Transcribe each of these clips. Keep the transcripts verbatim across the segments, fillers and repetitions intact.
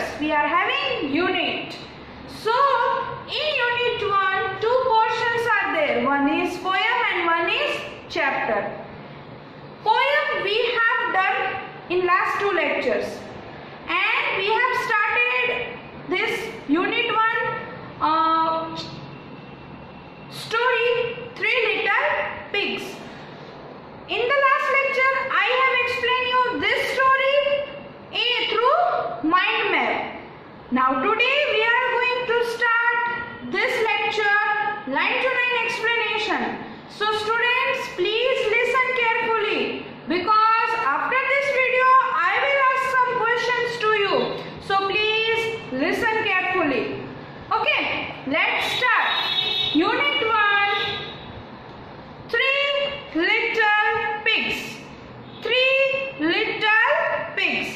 we are having unit. So in unit one, two portions are there. One is poem and one is chapter. Poem we have done in last two lectures, and we have started this unit one uh, story, Three Little Pigs. In the last lecture, I have explained you this story in, through mind map. Now today we are going to start this lecture line to line explanation. So students, please listen carefully, because after this video I will ask some questions to you. So please listen carefully. Okay, let's start. Unit one, Three Little Pigs. Three little pigs.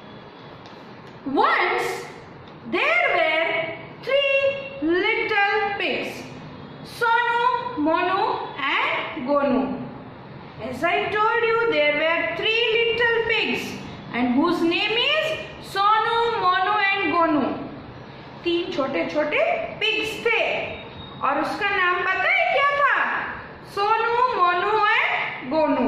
Once there were three little pigs, Sonu, Monu and Gonu. As I told you, there were three little pigs, and whose name is Sonu, Monu and Gonu. तीन छोटे छोटे pigs थे, और उसका नाम पता है क्या था? Sonu, Monu and Gonu.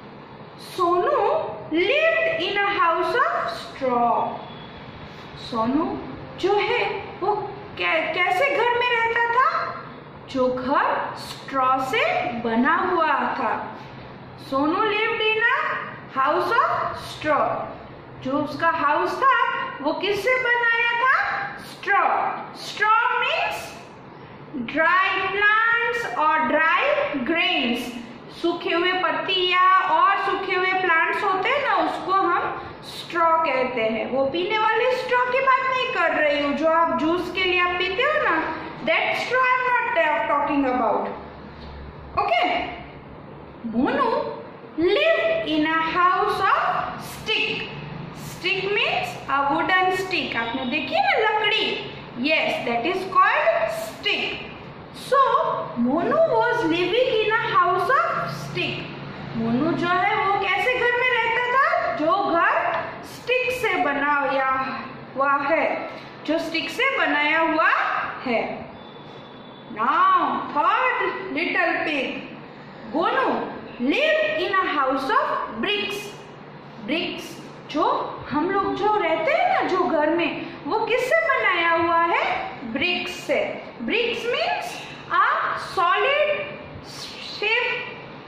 Sonu lived in a house of straw. Sonu जो है वो कै, कैसे घर में रहता था? जो घर स्ट्रॉ से बना हुआ था. Sonu lived in a house of straw. जो उसका हाउस था वो किससे बनाया था? Straw. Straw means dry plants or dry grains. सूखे हुए पत्तियां और सूखे हुए प्लांट्स होते हैं ना, उसको हम स्ट्रॉ कहते हैं. वो पीने वाले स्ट्रॉ की बात नहीं कर रही हूँ, जो आप जूस के लिए आप पीते हो ना, that straw I am not talking about. Okay. Monu lived in a house of stick. Stick means a wooden stick. आपने देखी है ना लकड़ी? Yes, that is called stick. So Monu was living in a house of stick. Monu जो है वो कैसे घर में रहता था? जो घर स्टिक से बनाया हुआ है, जो स्टिक से बनाया हुआ है. Now third little pig, Gonu, lived in a house of bricks. Bricks जो हम लोग जो रहते हैं ना, जो घर में, वो किससे बनाया हुआ है? ब्रिक्स से. Bricks means a solid shape,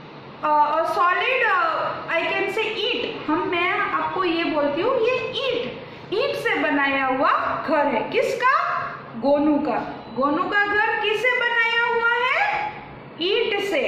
solid I can say ईट. हम मैं आपको ये बोलती हूँ, ये ईट ईट से बनाया हुआ घर है. किसका? गोनू का. गोनू का घर किससे बनाया हुआ है? ईट से.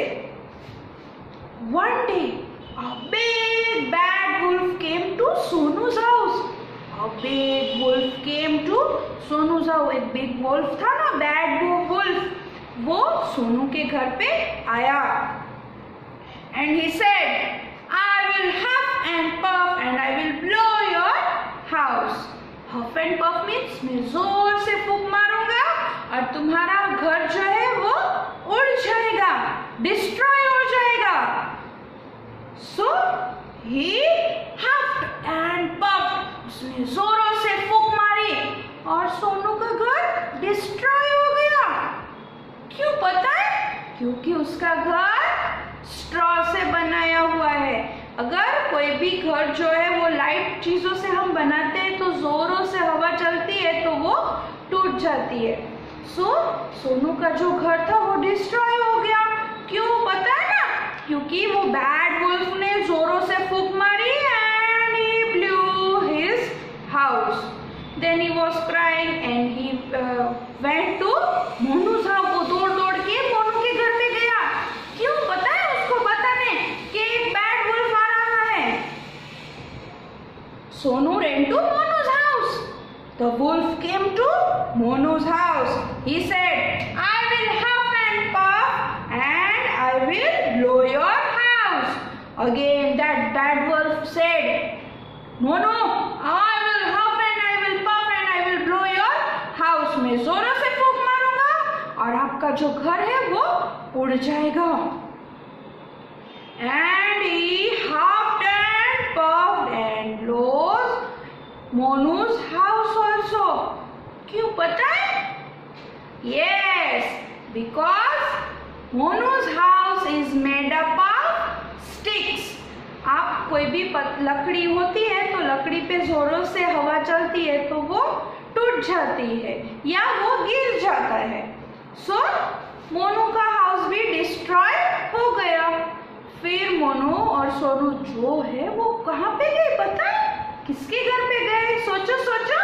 One day a big bad wolf came to Sonu's house. A big wolf came to Sonu's house. एक big wolf था ना, bad wolf, वो सोनू के घर पे आया. And he said, I will huff and puff and I will blow your house. Huff and puff means मैं जोर से फूंक मारूंगा और तुम्हारा घर जो है वो उड़ जाएगा, डिस्ट्रॉय हो जाएगा. So he huffed and puffed. उसने जोरों से फूंक मारी और सोनू का घर डिस्ट्रॉय हो गया. क्यों पता है? क्योंकि उसका घर स्ट्रॉ से बनाया हुआ है. अगर कोई भी घर जो है वो लाइट चीजों से हम बनाते हैं तो जोरों से हवा चलती है तो वो टूट जाती है. सो so, सोनू का जो घर था वो डिस्ट्रॉय हो गया. क्यों पता है ना? क्योंकि वो बैड वुल्फ ने जोरों से फूंक मारी and he blew his house. Then he was crying and he uh, went to Monu's house. वो दौड़ दौड़ के मोनू के घर पे गया. क्यों पता है? उसको बताने कि एक बैड वुल्फ आ रहा है. Sonu ran to Monu's house. The wolf came to Monu's house. He said, I will huff and puff and I will blow your house. Again that bad wolf said, Monu, I will huff and I will puff and I will blow your house. मैं जोरों से फूंक मारूंगा और आपका जो घर है वो उड़ जाएगा. And he huffed and puffed and blows Monu's house also. also. क्यों पता है? Yes, because Monu's house is made up of sticks. आप कोई भी लकड़ी होती है तो लकड़ी पे जोरों से हवा चलती है तो वो टूट जाती है या वो गिर जाता है. सो मोनू का हाउस भी डिस्ट्रॉय हो गया. फिर मोनू और सोनू जो है वो कहाँ पे गए पता है? किसके घर पे गए? सोचो सोचो.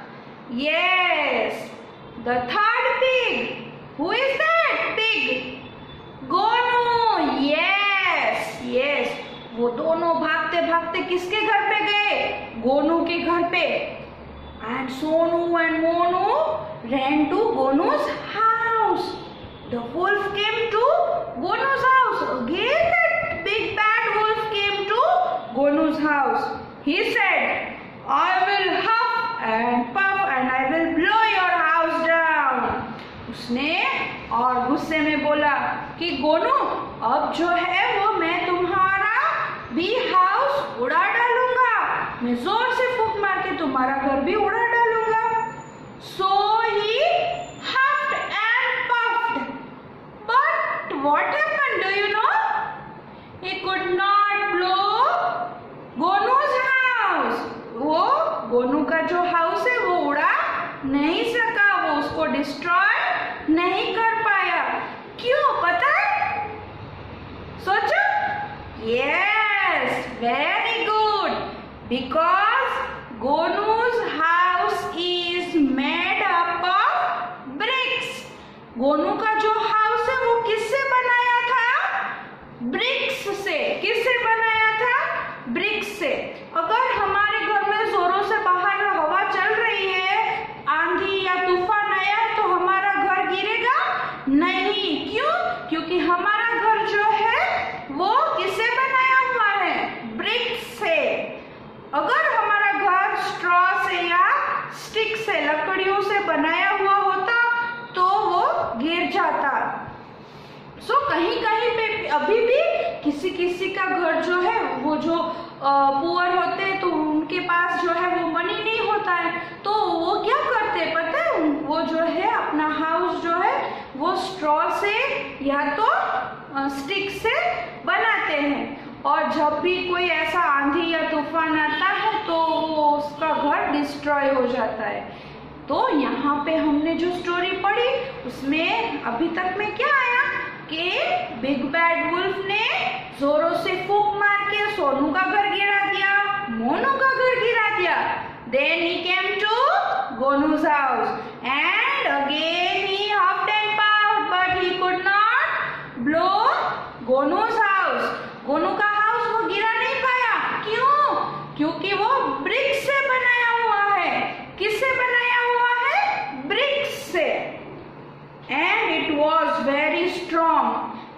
Yes, the third pig. Who is that pig? Gonu. Yes yes, वो दोनों भागते भागते किसके घर पे गए? गोनू के घर पे. And Sonu and Monu ran to Gonu's house. The wolf came to Gonu's house. Again that big bad wolf came to Gonu's house. He said, I will huff and puff and I will blow your house down. उसने और गुस्से में बोला कि गोनू अब जो है वो मैं तुम्हारा भी हाउस उड़ा डालूंगा. मैं जोर से फूंक मार के तुम्हारा घर भी उड़ा डालूंगा. So he huffed and puffed. But what happened? Do you know? He could not blow Gonu's house. वो गोनू का जो हाउस है वो उड़ा नहीं सका. वो उसको डिस्ट्रॉय नहीं कर पाया. क्यों पता है? सोचो. Yes, very good. Because Gonu's house is made up of bricks. Gonu का जो हाउस है वो किससे बनाया था? ब्रिक्स से. किससे बनाया था? ब्रिक्स से. अगर हमारे घर में जोरों से बाहर हवा चल रही है, आंधी या तूफान आया है तो हमारा घर गिरेगा नहीं. क्यों? क्योंकि हमारा घर जो है वो किससे बनाया हुआ है? ब्रिक्स से. अगर हमारा घर स्ट्रॉ से या स्टिक से, लकड़ियों से बनाया हुआ होता तो वो गिर जाता. सो so, कहीं कहीं पे अभी भी किसी किसी का घर जो है वो जो पुअर होते हैं तो उनके पास जो है वो मनी नहीं होता है तो वो क्या करते हैं पता है? वो जो है अपना हाउस जो है वो स्ट्रॉ से या तो स्टिक से बनाते हैं. और जब भी कोई ऐसा आंधी या तूफान आता है तो वो उसका घर डिस्ट्रॉय हो जाता है. तो यहाँ पे हमने जो स्टोरी पढ़ी उसमें अभी तक में क्या आया कि बिग बैड वुल्फ ने जोरों से फूंक मार के सोनू का घर गिरा दिया, मोनू का घर गिरा दिया. Then he came to Gonu's house and again he huffed and puffed but he could not blow Gonu's house. Gonu का हाउस वो गिरा नहीं पाया. क्यों? क्योंकि वो ब्रिक्स से बनाया हुआ है. किससे बनाया हुआ है? ब्रिक्स से. And it was very strong.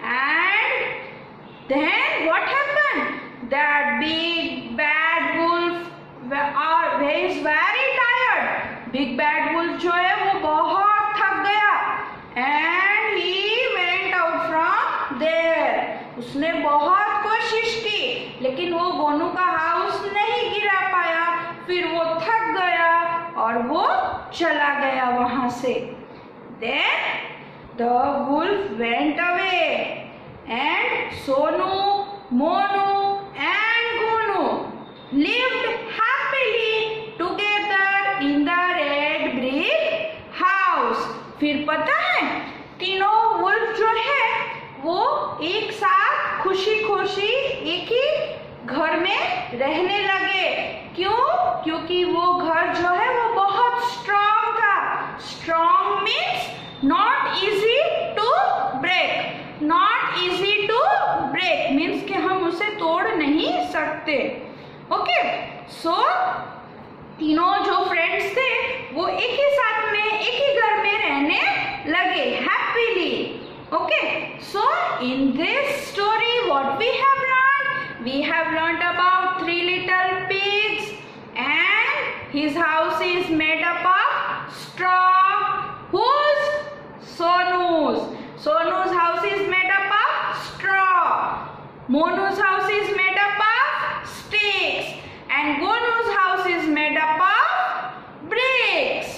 And then what happened? That big bad wolf is very tired. Big bad wolf जो है वो बहुत थक गया. And he went out from there. उसने बहुत कोशिश की लेकिन वो गोनू का हाउस नहीं गिरा पाया. फिर वो थक गया और वो चला गया वहां से. Then the wolf went away and Sonu, Monu and Gonu lived happily together in the red brick house. फिर पता है तीनों वुल्फ जो है वो एक साथ खुशी खुशी एक ही घर में रहने लगे. क्यों? क्योंकि वो घर जो है वो बहुत स्ट्रॉन्ग था. Strong means not easy to break. Not easy to break means कि हम उसे तोड़ नहीं सकते. ओके, सो तीनों जो फ्रेंड्स थे वो एक ही साथ में एक ही घर में रहने लगे happily. Okay, so in this story what we have learned? We have learned about three little pigs and his house is made up of straw. Whose? Sonu's. Sonu's house is made up of straw. Monu's house is made up of sticks and Gonu's house is made up of bricks.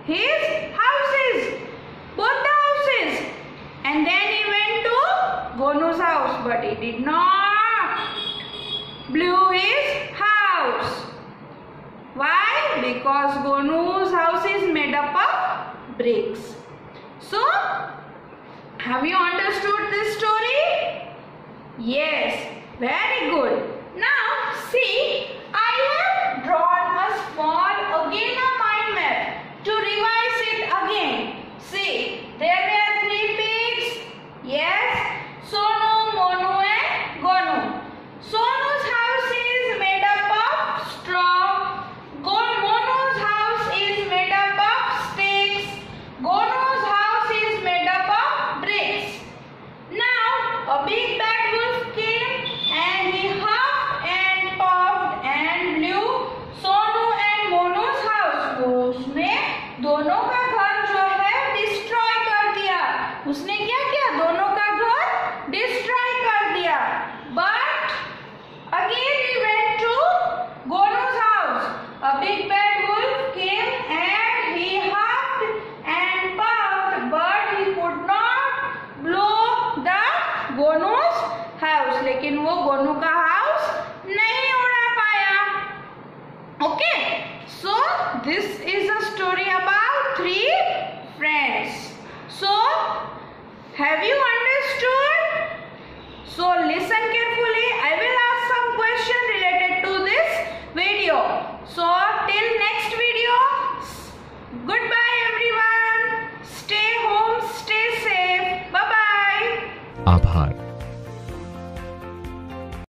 his houses, both the houses, and then he went to Gonu's house, but he did not blew his house. Why? Because Gonu's house is made up of bricks. So, have you understood this story? Yes, very good. Now, see, I have drawn a small again a mind map to revise it again. See, there were three pigs. Yes, Sonu, Monu and Gonu. Sonu's house is made up of straw. Monu's house is made up of sticks. Gonu's house is made up of bricks. Now, a big bad wolf came and he huffed and puffed and blew Sonu and Monu's house. उसने दोनों का घर जो है destroy कर दिया. उसने क्या किया? दोनों का घर डिस्ट्रॉय कर दिया. But again he went to Gonu's house. A big bad wolf came and he huffed and puffed, but he could not blow the Gonu's house. लेकिन वो गोनू का हाउस नहीं उड़ा पाया. Okay, so this is a story about three friends. So, have you understood? So, listen carefully. I will ask some questions related to this video. So, till next video, goodbye everyone. Stay home, stay safe. Bye bye. आभार.